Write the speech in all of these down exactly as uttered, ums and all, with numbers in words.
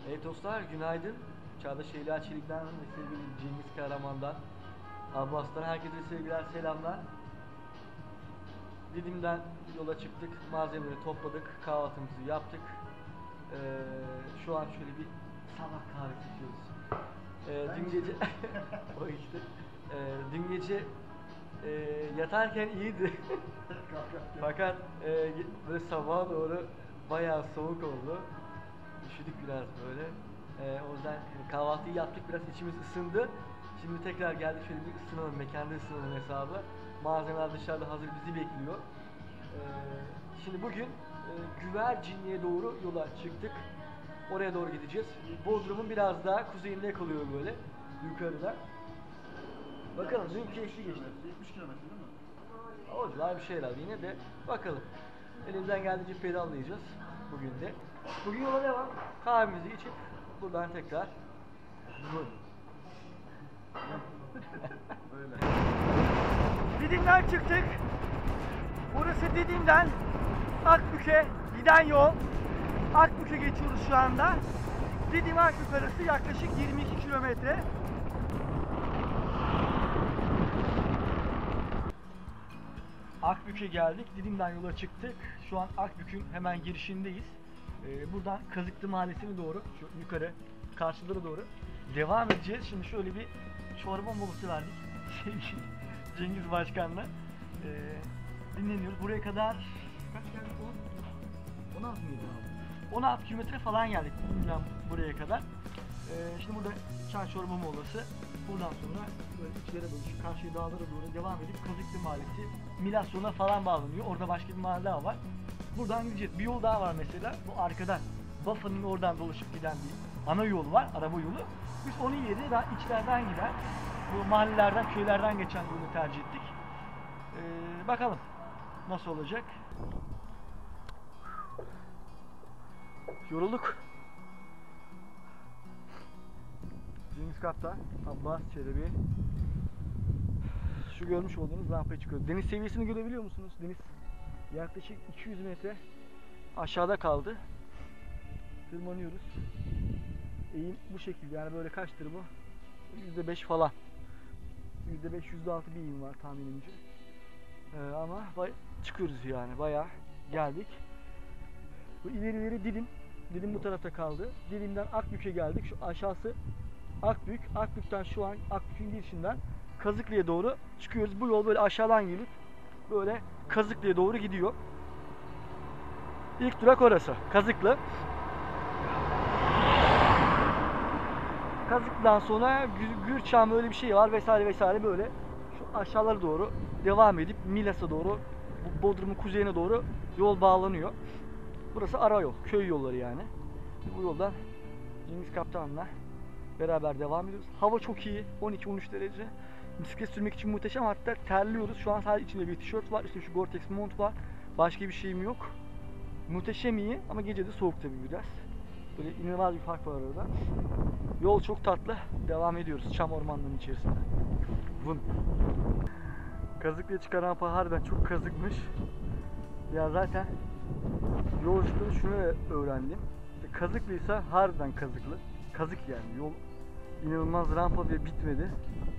Evet dostlar, günaydın. Çağdaş Eylül Çelik'ten ve sevgili Cengiz Kahraman'dan, Abbas'tan herkese sevgiler, selamlar. Didim'den yola çıktık, malzemeleri topladık, kahvaltımızı yaptık. Ee, şu an şöyle bir sabah kahvesi içiyoruz. Ee, dün gece, o işte, ee, dün gece e, yatarken iyiydi. Fakat e, böyle sabaha doğru bayağı soğuk oldu. Üşüdük biraz böyle. Ee, o yüzden kahvaltıyı yaptık, biraz içimiz ısındı. Şimdi tekrar geldik, şöyle bir ısınalım, mekanda ısınalım hesabı. Malzemeler dışarıda hazır bizi bekliyor. Ee, şimdi bugün e, Güvercinli'ye doğru yola çıktık. Oraya doğru gideceğiz. Bodrum'un biraz daha kuzeyinde kalıyor böyle, yukarıda. Bakalım, dün keyifli geçti. yetmiş kilometre değil mi? O civar bir şey herhalde, yine de bakalım. Elimizden geldiğince pedallayacağız bugün de. Bugün yola devam. Kahvemizi içip buradan tekrar Böyle. Didim'den çıktık. Burası Didim'den Akbük'e giden yol. Akbük'e geçiyoruz şu anda. Didim Akbük arası yaklaşık yirmi iki kilometre. Akbük'e geldik. Didim'den yola çıktık. Şu an Akbük'ün hemen girişindeyiz. Ee, buradan Kazıklı Mahallesi'ne doğru, şu yukarı, karşılara doğru devam edeceğiz. Şimdi şöyle bir çorba molası verdik. Cengiz Başkan'la ee, dinleniyoruz. Buraya kadar kaç geldik? on altı mıydı abi? on altı kilometre falan geldik Didim'den buraya kadar. Ee, şimdi burada çay çorba molası. Buradan sonra böyle içlere doğru, şu karşı dağlara doğru devam edip Kazıklı Mahallesi, Milasyon'a falan bağlanıyor. Orada başka bir mahalle daha var. Buradan gideceğiz. Bir yol daha var mesela. Bu arkadan Bafa'nın oradan dolaşıp giden bir ana yol var, araba yolu. Biz onun yerine daha içlerden giden, bu mahallelerden, köylerden geçen yolu tercih ettik. Ee, bakalım nasıl olacak. Yorulduk. Cengiz Kaptan, Abbas Çelebi. Şu görmüş olduğunuz rampaya çıkıyoruz. Deniz seviyesini görebiliyor musunuz? Deniz yaklaşık iki yüz metre aşağıda kaldı. Tırmanıyoruz. Eğim bu şekilde, yani böyle kaçtır bu? yüzde beş falan. yüzde beş, yüzde altı bir eğim var tahminimce. Ee, ama çıkıyoruz yani, bayağı geldik. Bu ileri ileri Didim. Didim bu tarafta kaldı. Didim'den Akbük'e geldik. Şu aşağısı Akbük. Akbük'ten şu an Akbük'ün girişinden Kazıklı'ya doğru çıkıyoruz. Bu yol böyle aşağıdan gelip böyle Kazıklı'ya doğru gidiyor. İlk durak orası. Kazıklı. Kazıklı'dan sonra Gürçam, böyle bir şey var vesaire vesaire, böyle şu aşağılara doğru devam edip Milas'a doğru, Bodrum'un kuzeyine doğru yol bağlanıyor. Burası ara yol, köy yolları yani. Bu yoldan Cengiz Kaptan'la beraber devam ediyoruz. Hava çok iyi, on iki on üç derece. Bisiklet sürmek için muhteşem, hatta terliyoruz. Şu an sadece içinde bir tişört var, üstünde şu Gore-Tex mont var. Başka bir şeyim yok. Muhteşem iyi ama gece de soğuk tabii biraz. Böyle inanılmaz bir fark var arada. Yol çok tatlı. Devam ediyoruz çam ormanlarının içerisinde. Vın. Kazıklı'ya çıkan rampa harbiden çok kazıkmış. Ya zaten yolculuğunu şunu öğrendim. Kazıklıysa harbiden kazıklı. Kazık yani yol. İnanılmaz rampa ve bitmedi.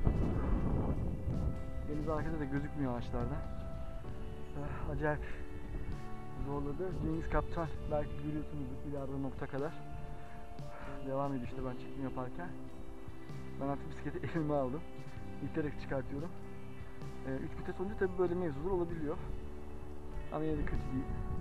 Deniz arkada da gözükmüyor ağaçlarda. Acayip zorladı. Cengiz Kaptan, belki görüyorsunuz ileride nokta kadar. Devam ediyor işte ben çekim yaparken. Ben artık bisikleti elime aldım. İterek çıkartıyorum. üç ee, vites olunca tabi böyle mevzular olabiliyor. Ama yine de kötü değil.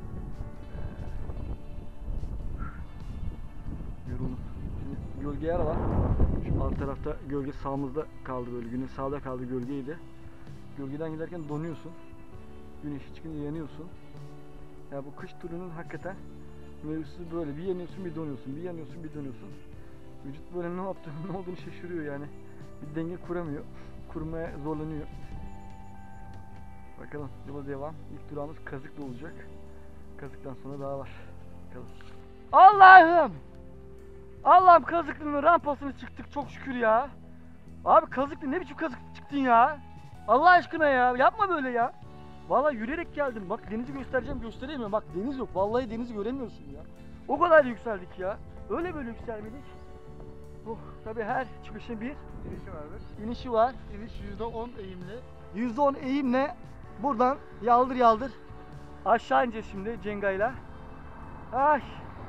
Ee, yoruldum. Şimdi gölge yer var. Şu alt tarafta gölge sağımızda kaldı böyle. Günün sağda kaldı gölgeydi. Gölgeden giderken donuyorsun. Güneş çıkınca yanıyorsun. Ya bu kış turunun hakikaten mevzusu böyle. Bir yanıyorsun bir donuyorsun. Bir yanıyorsun bir donuyorsun. Vücut böyle ne yaptığını, ne olduğunu şaşırıyor yani. Bir denge kuramıyor. Kurmaya zorlanıyor. Bakalım yola devam. İlk durağımız Kazıklı olacak. Kazık'tan sonra daha var. Bakalım. Allah'ım! Allah'ım, Kazıklı'nın rampasını çıktık çok şükür ya. Abi Kazıklı, ne biçim Kazıklı çıktın ya? Allah aşkına ya, yapma böyle ya. Vallahi yürüyerek geldim. Bak denizi göstereceğim, gösteremiyorum. Bak deniz yok. Vallahi denizi göremiyorsun ya. O kadar yükseldik ya. Öyle böyle yükselmedik. Oh, tabii her çıkışın bir İnişi vardır. inişi var. İniş yüzde on eğimli. yüzde on eğimle buradan yaldır yaldır aşağı ineceğiz şimdi Cenga'yla. Ay.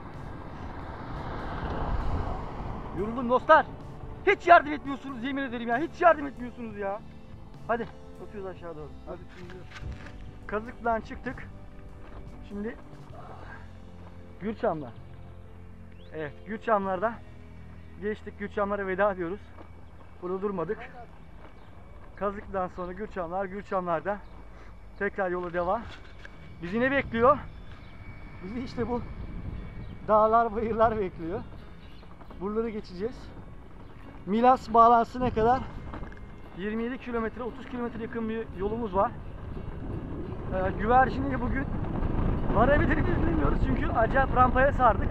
Yoruldum dostlar. Hiç yardım etmiyorsunuz yemin ederim ya. Hiç yardım etmiyorsunuz ya. Hadi bakıyoruz aşağı doğru. Hadi şimdi. Kazıklı'dan çıktık. Şimdi Gürçamlar. Evet, Gürçamlar'da geçtik. Gürçamlara veda ediyoruz. Burada durmadık. Kazıklı'dan sonra Gürçamlar, Gürçamlar'da tekrar yola devam. Bizi ne bekliyor? Bizi işte bu dağlar, bayırlar bekliyor. Buraları geçeceğiz. Milas bağlantısına kadar yirmi yedi kilometre, otuz kilometre yakın bir yolumuz var. Ee, güvercini bugün varabilir miyiz bilmiyoruz çünkü acayip rampaya sardık.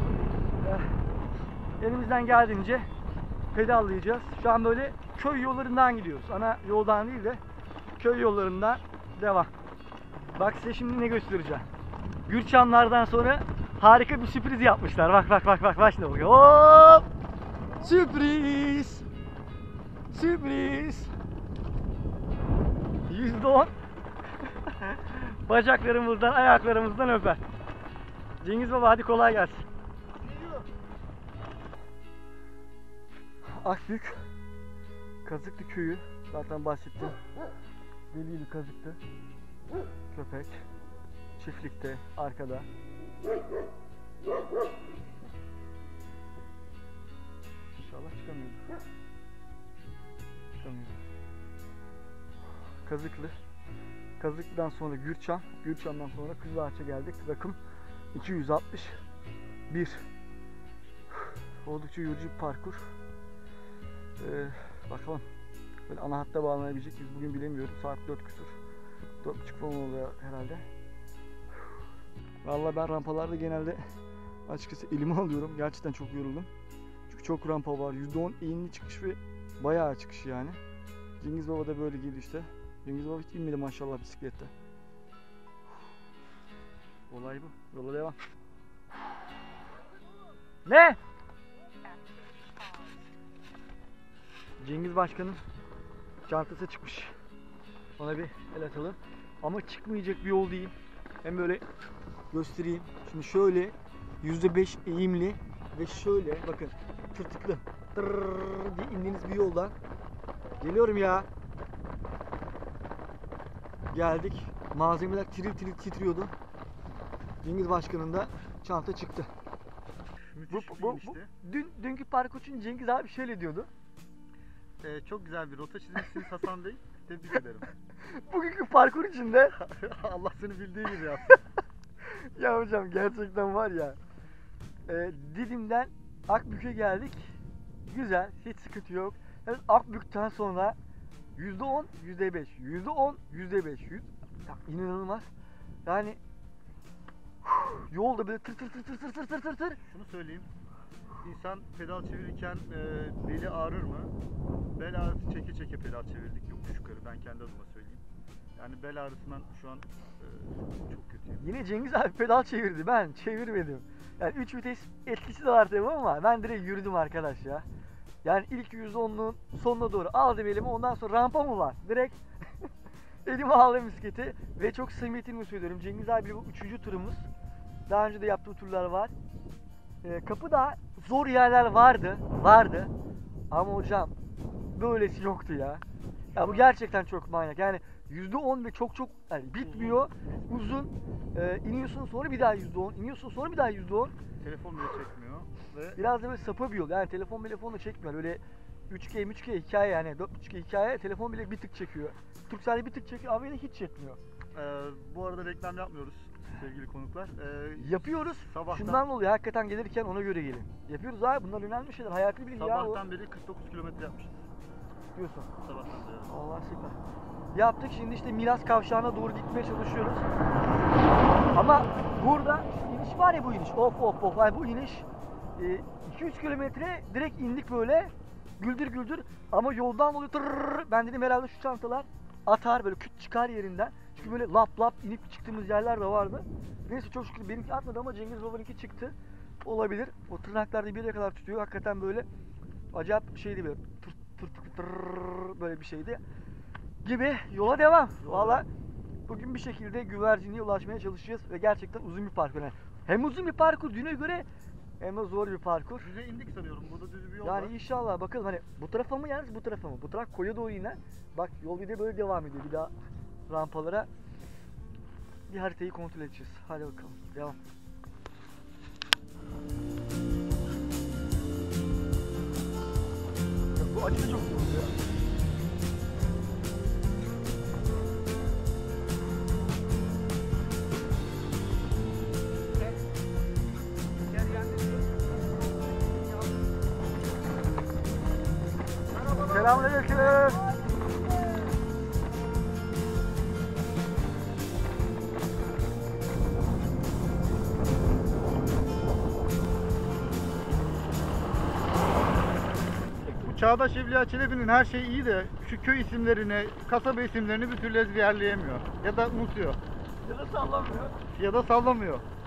Ee, elimizden geldiğince pedallayacağız. Şu an böyle köy yollarından gidiyoruz. Ana yoldan değil de köy yollarından devam. Bak size şimdi ne göstereceğim. Gürçamlardan sonra harika bir sürpriz yapmışlar. Bak bak bak bak bak şimdi bakıyor. Hop! Sürpriz! Sürpriz! yüzde on bacaklarımızdan, ayaklarımızdan öper. Cengiz Baba hadi kolay gelsin. Akbük Kazıklı köyü zaten bahsettim. Delili Kazıklı. Köpek çiftlikte arkada. İnşallah çıkamıyoruz. Çıkamıyoruz. Kazıklı. Kazıklı'dan sonra Gürçam. Gürçam'dan sonra Kızılağaç'a geldik. Rakım iki yüz altmış bir. Oldukça yorucu bir parkur. Ee, bakalım. Böyle ana hatta bağlanabilecek biz bugün bilemiyorum. Saat dört küsur. dört buçuk falan oluyor herhalde. Vallahi ben rampalarda genelde açıkçası elime alıyorum. Gerçekten çok yoruldum. Çünkü çok rampa var. yüzde on eğimli çıkış ve bayağı çıkış yani. Cengiz Baba da böyle geldi işte. Cengiz Baba hiç inmedi maşallah bisiklette. Olay bu. Yola devam. Ne? Cengiz Başkan'ın çantası çıkmış. Ona bir el atalım. Ama çıkmayacak bir yol değil. Hem böyle göstereyim. Şimdi şöyle yüzde beş eğimli ve şöyle bakın tırtıklı tırrrr diye indiğiniz bir yoldan geliyorum ya. Geldik. Malzemeler tiril tiril titriyordu. Cengiz Başkan'ın da çanta çıktı. Bu, Müthiş bu, bir bu, inişti. dün, dünkü parkur için Cengiz abi şöyle diyordu. Ee, çok güzel bir rota çizmişsiniz Hasan Bey. Tebrik ederim. Bugünkü parkur içinde Allah seni bildiği gibi yapsın. ya hocam gerçekten var ya e, Didim'den Akbük'e geldik. Güzel, hiç sıkıntı yok. Yani Akbük'ten sonra yüzde on, yüzde beş, yüzde on, yüzde beş, yüz ya, inanılmaz. Yani yolda böyle tır tır tır tır tır tır tır tır tır. Şunu söyleyeyim. İnsan pedal çevirirken e, beli ağrır mı? Bel ağrısı çeke çeke pedal çevirdik yokuş yukarı. Ben kendi adıma söyleyeyim. Yani bel ağrısından şu an e, çok kötüyüm. Yine Cengiz abi pedal çevirdi, ben çevirmedim. Yani üç vites etkisi de var tabii ama ben direkt yürüdüm arkadaş ya. Yani ilk yüzde onluğun sonuna doğru aldım elimi, ondan sonra rampa mı var? Direkt elime aldım bisikleti ve çok samimiyetimi söylüyorum. Cengiz abi bu üçüncü turumuz. Daha önce de yaptığı turlar var. Ee, kapıda zor yerler vardı, vardı. Ama hocam böylesi yoktu ya. Ya bu gerçekten çok manyak. Yani yüzde on ve çok çok yani bitmiyor. Uzun. Ee, iniyorsun sonra bir daha yüzde on, iniyorsun sonra bir daha yüzde on. Telefon bile çekmiyor. Ve Biraz da böyle sapa bir yol. Yani telefon telefonla çekmiyor. Böyle üç G üç G hikaye yani dört buçuk G hikaye telefon bile bir tık çekiyor. Turkcell'de bir tık çekiyor ama yine hiç çekmiyor. e, bu arada reklam yapmıyoruz sevgili konuklar. E, Yapıyoruz. Sabahtan- Şundan oluyor. Hakikaten gelirken ona göre gelin. Yapıyoruz abi. Bunlar önemli şeyler. Hayati bilgi ya o. Sabahtan beri kırk dokuz kilometre yapmışız. Diyorsun. Sabahtan beri. Allah süper. Yaptık şimdi işte Milas kavşağına doğru gitmeye çalışıyoruz. Ama burada şu iniş var ya bu iniş. Of of of. Yani bu iniş iki üç kilometre direkt indik böyle. Güldür güldür. Ama yoldan dolayı tırrrr. Ben dedim herhalde şu çantalar atar böyle küt çıkar yerinden. Çünkü böyle lap lap inip çıktığımız yerler de vardı. Neyse çok şükür benimki atmadı ama Cengiz Baba'nınki çıktı. olabilir. O tırnaklar da bir yere kadar tutuyor. Hakikaten böyle acayip şeydi böyle tır tır tır tır böyle bir şeydi. Gibi yola devam. Valla bugün bir şekilde güvercinliğe ulaşmaya çalışacağız ve gerçekten uzun bir parkur. Yani hem uzun bir parkur düne göre hem de zor bir parkur. Düze indik sanıyorum. Burada düz bir yol Yani var. inşallah bakalım hani bu tarafa mı yalnız bu tarafa mı? Bu taraf koya doğru iner. Bak yol bir de böyle devam ediyor bir daha rampalara. Bir haritayı kontrol edeceğiz. Hadi bakalım devam. Ya bu açı da çok zor ya. Selamünaleyküm. Bu Çağdaş Evliya Çelebi'nin her şeyi iyi de şu köy isimlerini, kasaba isimlerini bir türlü ezberleyemiyor. Ya da unutuyor. Ya da sallamıyor. Ya da sallamıyor.